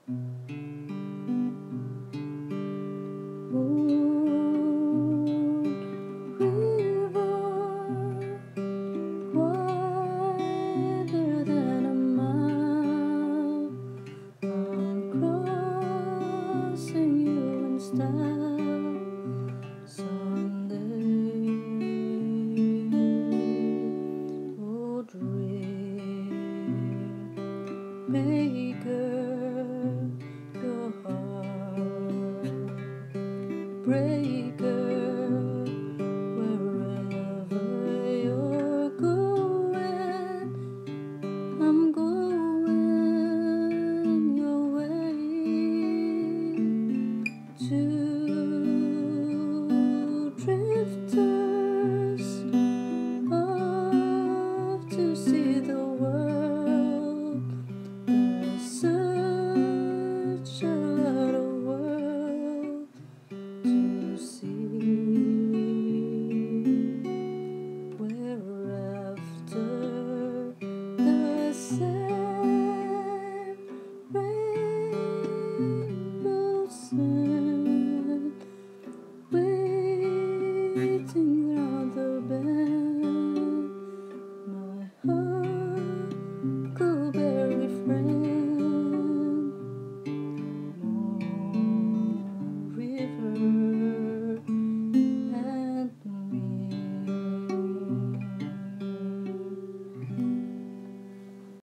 Wider than a mile, I'm crossing you in style someday. Oh, dream maker, your heart breaker. Wherever you're going, I'm going your way. Two drifters off to see the world, such a lot of world to see. We're after the same rainbow sun, waiting